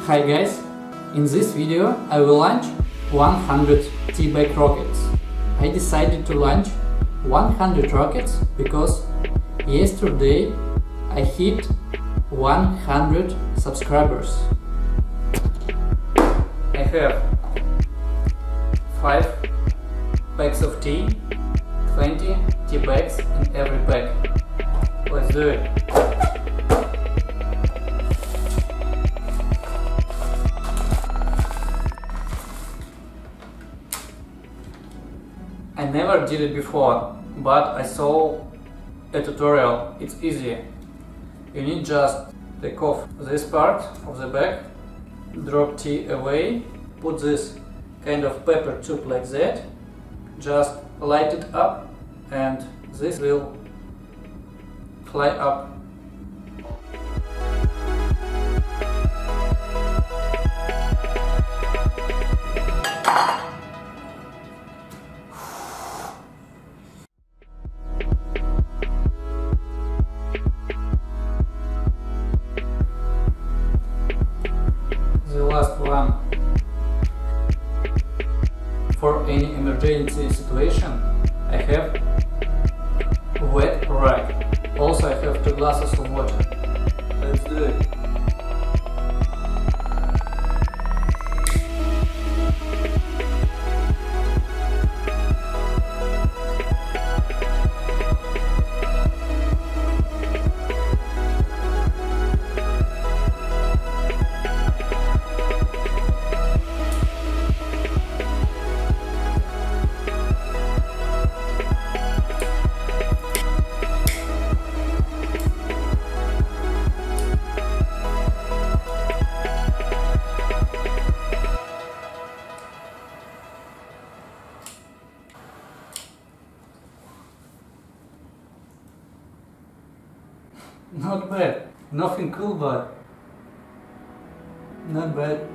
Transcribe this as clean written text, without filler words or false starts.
Hi guys, in this video I will launch 100 Teabag rockets. I decided to launch 100 rockets because yesterday I hit 100 subscribers. I have 5 bags of tea, 20 tea bags in every bag. Let's do it! I never did it before, but I saw a tutorial. It's easy. You need just take off this part of the bag, drop tea away, put this kind of paper tube like that, just light it up and this will fly up. The last one. For any emergency situation, I have wet rag. Also, I have 2 glasses of water. Let's do it. Not bad. Nothing cool, but not bad.